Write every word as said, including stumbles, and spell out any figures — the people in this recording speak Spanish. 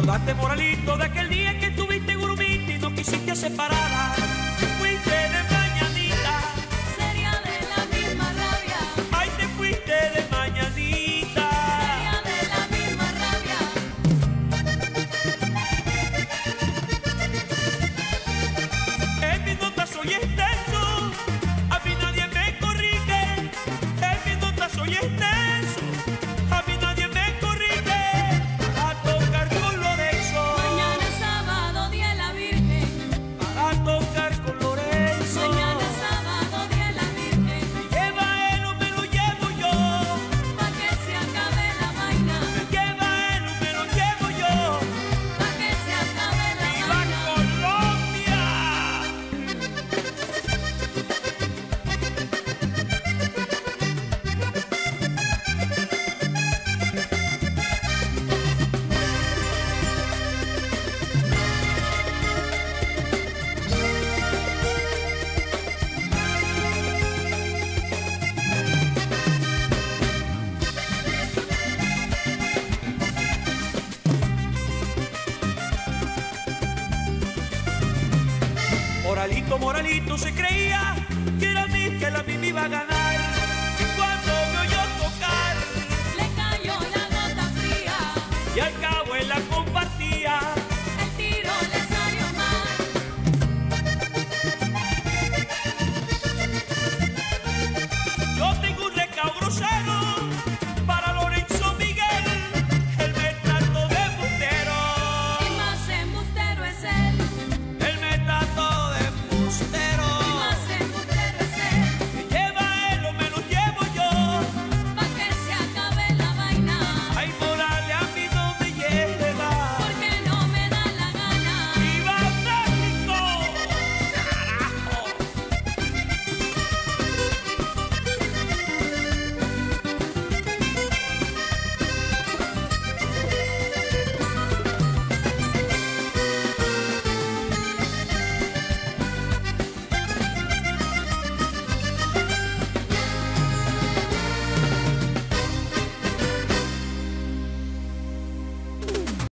acordaste, Moralito, de aquel día que estuviste en Urumiti y no quisiste separar? Fuiste de mañanita. Sería de la misma rabia. Ay, te fuiste de mañanita. Sería de la misma rabia. En mis notas soy extenso, a mí nadie me corrige. En mis notas soy extenso, a mí nadie me corrige. A tocar con Lorenzo. Mañana es sábado, día de la Virgen. A tocar con Lorenzo. Mañana es sábado, día de la Virgen. Lleva él o me lo llevo yo. Pa' que se acabe la vaina. Lleva él o me lo llevo yo. Pa' que se acabe la ¡Viva vaina. Colombia! Moralito, Moralito se creía que era mí, que la